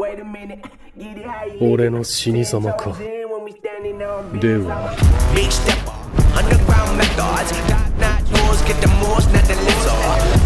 俺の死に様か。では Big stepper, underground methods, dark night doors, get the most, not the lizard.